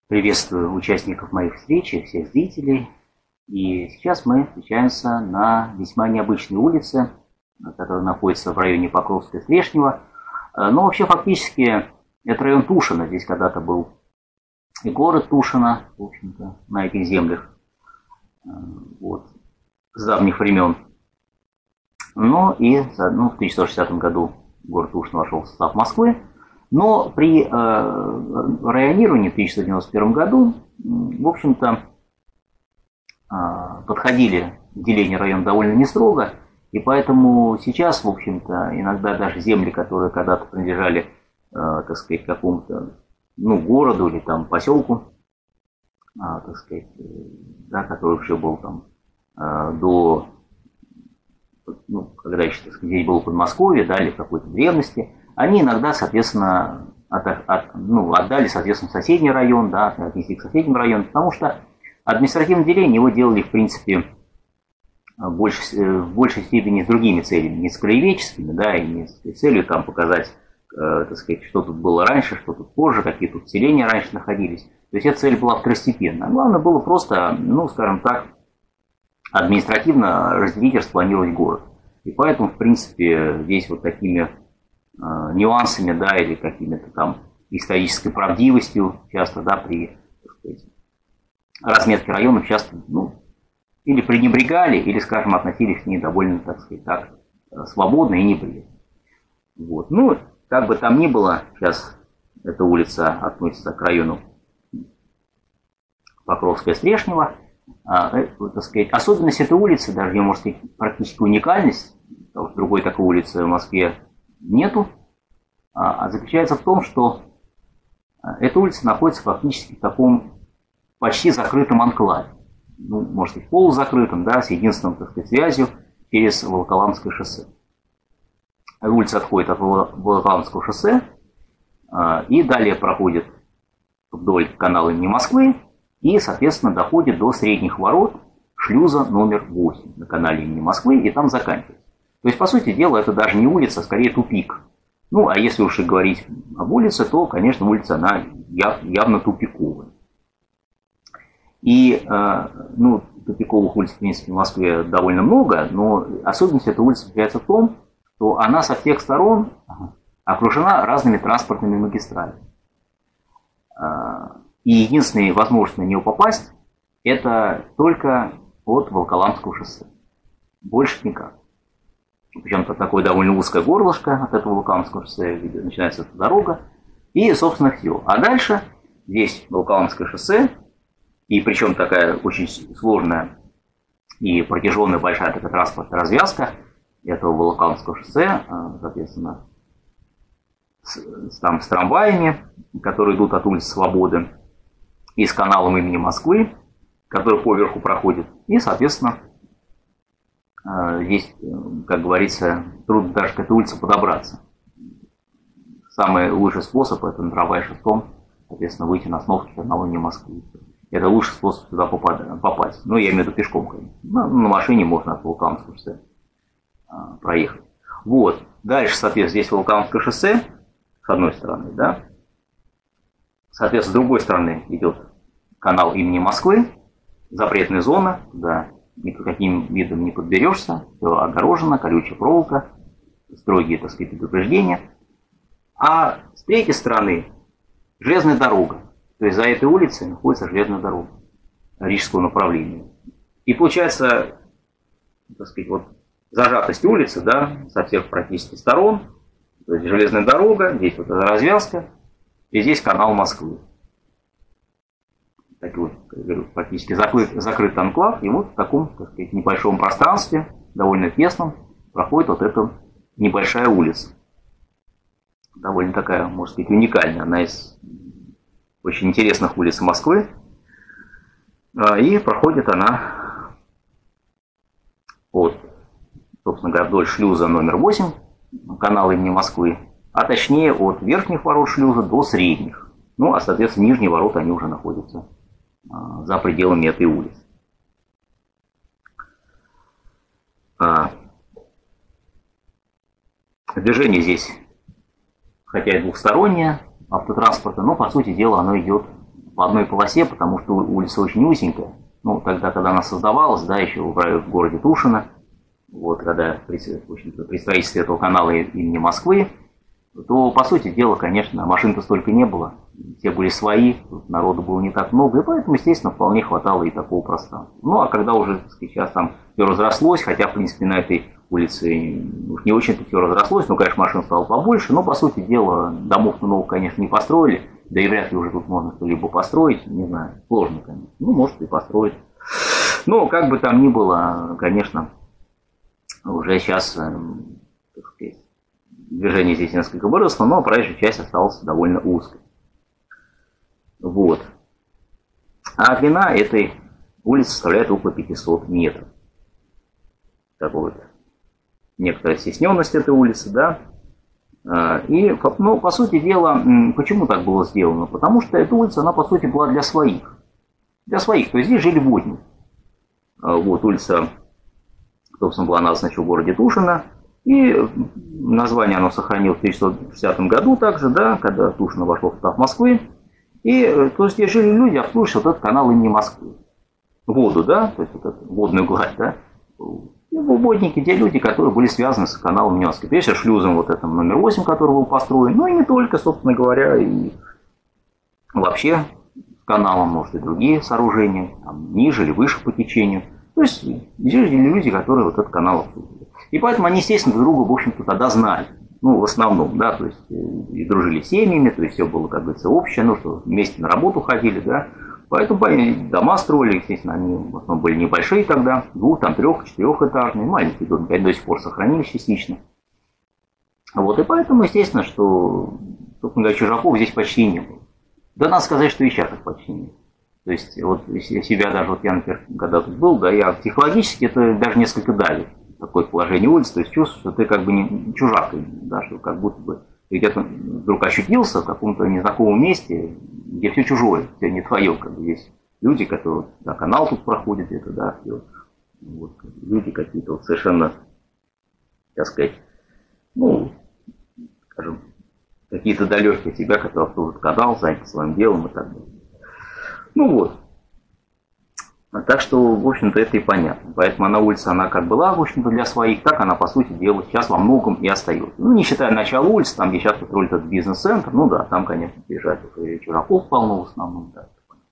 Приветствую участников моих встреч и всех зрителей. И сейчас мы встречаемся на весьма необычной улице, которая находится в районе Покровска и Стрешнева. Но вообще фактически это район Тушино. Здесь когда-то был и город Тушино, в общем-то, на этих землях, вот, с давних времен. Но и в 1160 году город Тушино вошел в состав Москвы. Но при районировании в 1191 году, в общем-то, подходили к делению района довольно не строго, и поэтому сейчас, в общем-то, иногда даже земли, которые когда-то принадлежали, так сказать, какому-то, городу или там поселку, так сказать, да, который уже был там до, когда еще, так сказать, здесь было Подмосковье, да, или в какой-то древности, они иногда, соответственно, отдали, соответственно, соседний район, да, отнесли к соседнему району, потому что административное деление его делали, в принципе, в большей степени с другими целями, не с краеведческими, да, и не с целью там показать, так сказать, что тут было раньше, что тут позже, какие тут селения раньше находились. То есть эта цель была второстепенная. Главное было просто, скажем так, административно разделить и распланировать город. И поэтому, в принципе, здесь вот такими нюансами, да, или какими-то там исторической правдивостью часто, да, при, так сказать, разметке районов часто, или пренебрегали, или, скажем, относились к ней довольно, так сказать, так, свободно и неприятно. Вот. Как бы там ни было, сейчас эта улица относится к району Покровская и Стрешнева. Так сказать, особенность этой улицы, даже ее, можно сказать, практически уникальность, потому что другой такой улицы в Москве нету, заключается в том, что эта улица находится фактически в таком почти закрытом анклаве. Может быть, полузакрытым, да, с единственной, так сказать, связью через Волоколамское шоссе. Улица отходит от Волоколамского шоссе и далее проходит вдоль канала имени Москвы и, соответственно, доходит до средних ворот шлюза номер 8 на канале имени Москвы и там заканчивается. То есть, по сути дела, это даже не улица, а скорее тупик. А если уж и говорить об улице, то, конечно, улица, она явно тупиковая. И, тупиковых улиц, в принципе, в Москве довольно много, но особенность этой улицы заключается в том, что она со всех сторон окружена разными транспортными магистралями. И единственная возможность на нее попасть, это только от Волоколамского шоссе. Больше никак. Причем это такое довольно узкое горлышко от этого Волоколамского шоссе, где начинается эта дорога, и, собственно, все. А дальше здесь Волоколамское шоссе, и причем такая очень сложная и протяженная большая такая транспортная развязка этого Волоколамского шоссе, соответственно, с трамваями, которые идут от улицы Свободы, и с каналом имени Москвы, который поверху проходит, и, соответственно, здесь, как говорится, трудно даже к этой улице подобраться. Самый лучший способ – это на трамвае шестом, соответственно, выйти на остановке канала имени Москвы. Это лучший способ туда попасть. Я имею в виду пешком, конечно. На машине можно от Волоколамского шоссе проехать. Вот. Дальше, соответственно, здесь Волоколамское шоссе, с одной стороны, да. Соответственно, с другой стороны идет канал имени Москвы, запретная зона, куда ни по каким видам не подберешься, все огорожено, колючая проволока, строгие, так сказать, предупреждения. А с третьей стороны железная дорога. То есть за этой улицей находится железная дорога рижского направления. И получается, так сказать, вот зажатость улицы, да, со всех практически сторон. То есть железная дорога, здесь вот эта развязка, и здесь канал Москвы. Так вот, как говорю, практически закрытый анклав, и вот в таком, так сказать, небольшом пространстве, довольно тесном, проходит вот эта небольшая улица. Довольно такая, можно сказать, уникальная, одна из очень интересных улиц Москвы. И проходит она от, собственно говоря, вдоль шлюза номер 8 канала имени Москвы, а точнее от верхних ворот шлюза до средних. А, соответственно, нижние ворота, они уже находятся за пределами этой улицы. Движение здесь, хотя и двухстороннее, автотранспорта, но, по сути дела, оно идет по одной полосе, потому что улица очень узенькая. Ну, тогда, когда она создавалась, да, еще в городе Тушино, вот, когда при строительстве этого канала имени Москвы, то, по сути дела, конечно, машин-то столько не было. Все были свои, народу было не так много, и поэтому, естественно, вполне хватало и такого пространства. Ну, а когда уже, так сказать, сейчас там все разрослось, хотя, в принципе, на этой улице не очень-то все разрослось, ну, конечно, машин стало побольше, но, по сути дела, домов-то новых, конечно, не построили, да и вряд ли уже тут можно что-либо построить, не знаю, сложно, конечно. Ну, может, и построить. Но, как бы там ни было, конечно, уже сейчас, так сказать, движение здесь несколько выросло, но проезжая часть осталась довольно узкой. Вот. А длина этой улицы составляет около 500 метров. Такой вот некоторая стесненность этой улицы, да. И, ну, по сути дела, почему так было сделано? Потому что эта улица, она, по сути, была для своих. Для своих, то есть здесь жили водники. Вот, улица, собственно, была названа в городе Тушино. И название оно сохранилось в 1960 году также, да, когда Тушино вошло в состав Москвы. И, то есть, здесь жили люди, обслуживающие вот этот канал имени Москвы. Воду, да, то есть, вот эту водную гладь, да. Водники, те люди, которые были связаны с каналом имени Москвы. Прежде всего, шлюзом вот этим номер 8, который был построен, ну и не только, собственно говоря, и вообще каналом, может, и другие сооружения, там, ниже или выше по течению. То есть, здесь жили люди, которые вот этот канал обслуживали. И поэтому они, естественно, друг друга, в общем-то, тогда знали. Ну, в основном, да, то есть, и дружили с семьями, то есть, все было, как говорится, общее, ну, что вместе на работу ходили, да. Поэтому дома строили, естественно, они в основном были небольшие тогда, двух, там, трех, четырехэтажные, маленькие домики, они до сих пор сохранились частично. Вот, и поэтому, естественно, что, собственно говоря, чужаков здесь почти не было. Да, надо сказать, что и сейчас их почти нет. То есть, вот, себя даже, вот я, например, когда тут был, да, я психологически это даже несколько давит. Такое положение улицы, то есть чувствуешь, что ты как бы не чужак, да, что как будто бы ты где-то вдруг ощутился в каком-то незнакомом месте, где все чужое, все не твое, как бы есть люди, которые, да, канал тут проходит, это, да, все, вот, люди какие-то вот совершенно, так сказать, ну, скажем, какие-то далекие от тебя, которые обслуживают канал, заняты своим делом и так далее. Ну вот. Так что, в общем-то, это и понятно. Поэтому она улица, она как была, в общем-то, для своих, так она, по сути дела, сейчас во многом и остается. Ну, не считая начала улицы, там, где сейчас построили этот бизнес-центр, ну да, там, конечно, приезжают и чужаков полно в основном, да.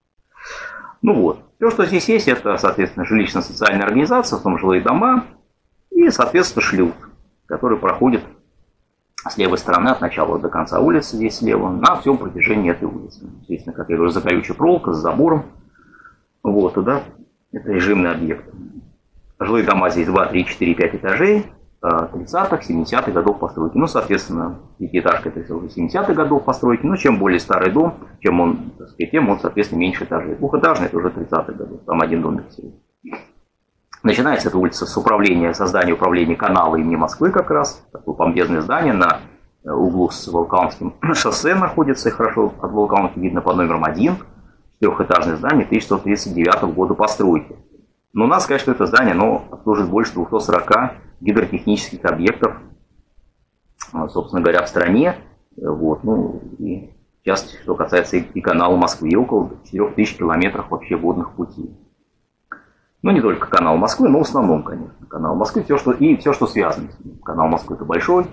Ну вот. Все, что здесь есть, это, соответственно, жилищно-социальная организация, в том жилые дома и, соответственно, шлюз, который проходит с левой стороны от начала до конца улицы, здесь слева, на всем протяжении этой улицы. Естественно, как я говорю, за колючей проволокой, с забором. Вот, да, это режимный объект. Жилые дома здесь 2, 3, 4, 5 этажей, 30-х, 70-х годов постройки. Ну, соответственно, пятиэтажка это уже 70-х годов постройки. Но чем более старый дом, чем он, так сказать, тем он, соответственно, меньше этажей. Двухэтажный это уже 30-х годов, там один домик всего. Начинается эта улица с управления, создания управления канала имени Москвы как раз. Такое помпезное здание на углу с Волоколамским шоссе находится, хорошо от Волоколамки видно под номером 1. Трехэтажное здание 1939 года постройки. Но надо сказать, что это здание, оно обслуживает больше 240 гидротехнических объектов, собственно говоря, в стране. Вот, ну, и в частности, что касается и канала Москвы, около 4000 километров вообще водных путей. Ну, не только канал Москвы, но в основном, конечно, канал Москвы, все, что связано с ним. Канал Москвы это большой.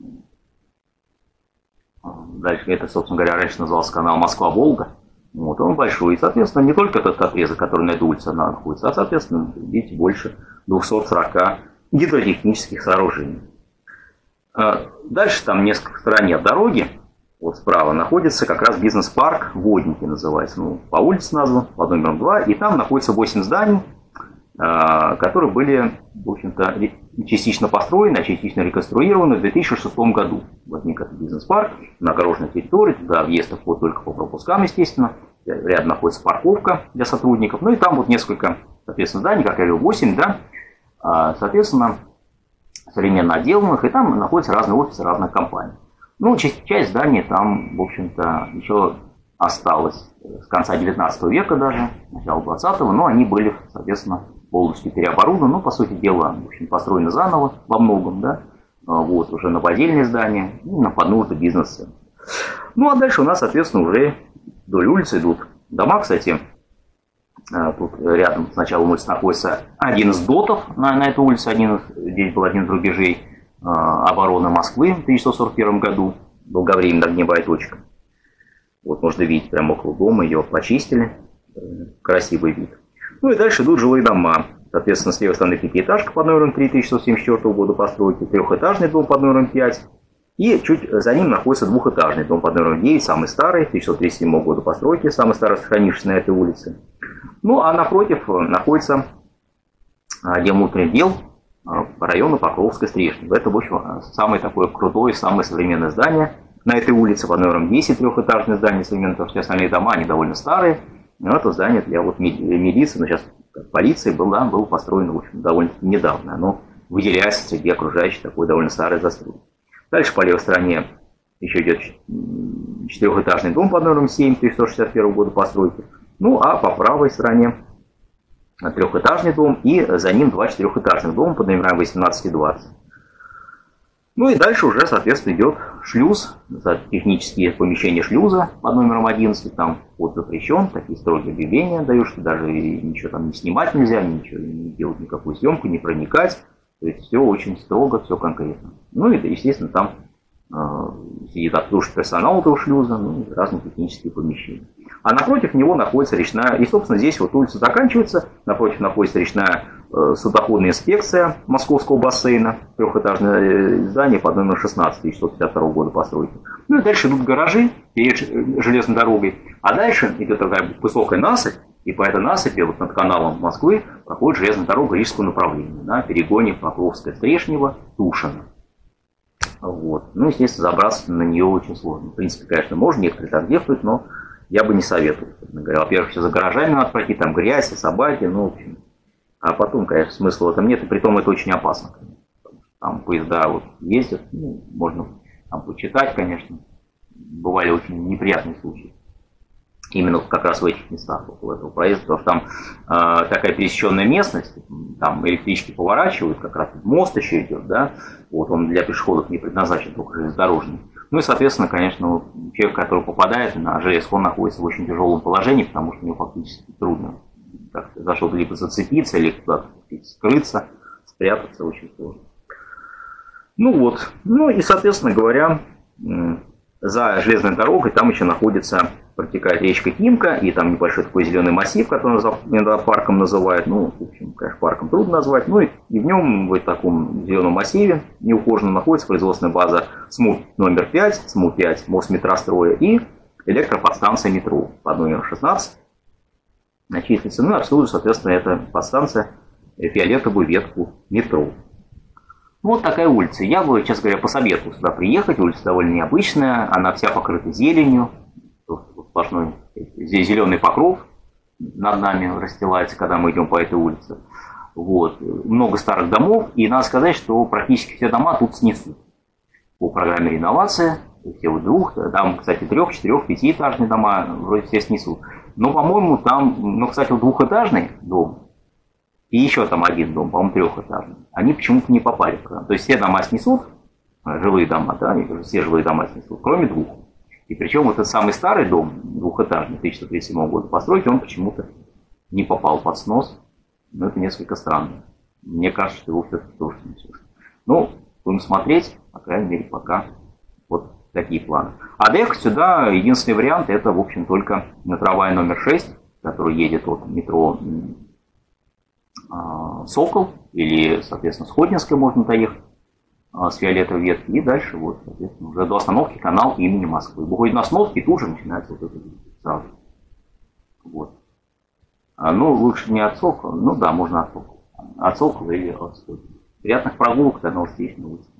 Дальше это, собственно говоря, раньше назывался канал Москва-Волга. Вот, он большой. И, соответственно, не только этот отрезок, который на этой улице находится, а, соответственно, видите, больше 240 гидротехнических сооружений. Дальше там несколько в стороне от дороги, вот справа, находится как раз бизнес-парк «Водники» называется. Ну, по улице назван, под номером 2. И там находится 8 зданий, которые были, в общем-то, частично построены, а частично реконструированы в 2006 году. Возник этот бизнес-парк на огороженной территории, туда въезд и вход только по пропускам, естественно. Рядом находится парковка для сотрудников. Ну и там вот несколько, соответственно, зданий, как я говорил, 8, да, соответственно, современно отделанных, и там находятся разные офисы разных компаний. Ну, часть зданий там, в общем-то, еще осталась с конца 19 века даже, начала 20-го, но они были, соответственно, полностью переоборудованы, ну, по сути дела, в общем, построены заново во многом, да, вот, уже новодельные здания, ну, на под нужды бизнеса. Ну, а дальше у нас, соответственно, уже вдоль улицы идут дома, кстати, тут рядом с началом улицы находится один из дотов на этой улице, здесь был один из рубежей обороны Москвы в 1941 году, долговременная огневая точка. Вот можно видеть прямо около дома, ее почистили, красивый вид. Ну и дальше идут жилые дома. Соответственно, с левой стороны пятиэтажка под номером 3 1974 года постройки, трехэтажный дом под номером 5, и чуть за ним находится двухэтажный дом под номером 9, самый старый, 1937 года постройки, самый старый сохранившийся на этой улице. Ну а напротив находится отдел внутренних дел по району Покровской Стрешнева. Это, в общем, самое такое крутое, самое современное здание на этой улице под номером 10, трехэтажное здание современное, потому что все остальные дома, они довольно старые. Но это здание для милиции, но сейчас полиции было построено, в общем, довольно-таки недавно. Оно выделяется среди окружающей такой довольно старой застройки. Дальше по левой стороне еще идет четырехэтажный дом под номером 7, 1961 года постройки. Ну а по правой стороне трехэтажный дом и за ним два четырехэтажных дома под номерами 18 и 20. Ну и дальше уже, соответственно, идет шлюз, технические помещения шлюза под номером 11, там вход запрещен, такие строгие объявления дают, что даже ничего там не снимать нельзя, ничего не делать, никакую съемку, не проникать. То есть все очень строго, все конкретно. Ну и, естественно, там сидит обслуживающий персонал этого шлюза, ну и разные технические помещения. А напротив него находится речная, и, собственно, здесь вот улица заканчивается, напротив находится речная судоходная инспекция Московского бассейна, трехэтажное здание под номером 16, 1952 года постройки. Ну и дальше идут гаражи перед железной дорогой, а дальше идет такая высокая насыпь, и по этой насыпи вот над каналом Москвы проходит железная дорога рижского направления на перегоне Покровская Стрешнева, Тушино. Вот. Ну, естественно, забраться на нее очень сложно. В принципе, конечно, можно, некоторые так делают, но я бы не советовал. Во-первых, все за гаражами надо пройти, там грязь и собаки, ну, в общем. А потом, конечно, смысла в этом нет, и притом это очень опасно. Там поезда вот ездят, ну, можно там почитать, конечно. Бывали очень неприятные случаи. Именно как раз в этих местах, около этого проезда, потому что там такая пересеченная местность, там электрички поворачивают, как раз мост еще идет, да, вот он для пешеходов не предназначен, только железнодорожный. Ну и, соответственно, конечно, человек, который попадает на железку, он находится в очень тяжелом положении, потому что у него фактически трудно как-то за что-то либо зацепиться, или куда-то скрыться, спрятаться, очень сложно. Ну вот, ну и, соответственно говоря, за железной дорогой там еще протекает речка Тимка, и там небольшой такой зеленый массив, который иногда парком называют. Ну, в общем, конечно, парком трудно назвать. Ну и в нем, в таком зеленом массиве неухоженно находится производственная база СМУ номер 5, СМУ 5, Мосметростроя и электроподстанция метро под номером 16. Числится, ну и обслуживает, соответственно, эта подстанция фиолетовую ветку метро. Вот такая улица. Я бы, честно говоря, посоветовал сюда приехать. Улица довольно необычная, она вся покрыта зеленью. Сплошной зеленый покров над нами расстилается, когда мы идем по этой улице. Вот. Много старых домов, и надо сказать, что практически все дома тут снесут. По программе реновации, все вот там, кстати, 3, 4, 5-этажные дома вроде все снесут. Но, по-моему, там, кстати, вот двухэтажный дом, и еще там один дом, по-моему, трехэтажный, они почему-то не попали в программу. То есть все дома снесут, жилые дома, да, все жилые дома снесут, кроме двух. И причем вот этот самый старый дом, двухэтажный, 1937 года постройки, он почему-то не попал под снос. Но это несколько странно. Мне кажется, что его все-таки тоже снесут. Ну, будем смотреть, по крайней мере, пока вот такие планы. А доехать сюда, единственный вариант, это, в общем, только метровая номер 6, который едет от метро Сокол, или, соответственно, Сходнинская можно доехать с фиолетовой ветки, и дальше вот, соответственно, уже до остановки канал имени Москвы. Выходит на остановке, и тут же начинается вот это сразу. Вот. Ну, лучше не от Сокола, ну да, можно от Сокола. От Сокола или от Сходнинского. Приятных прогулок, до новых встреч на улице.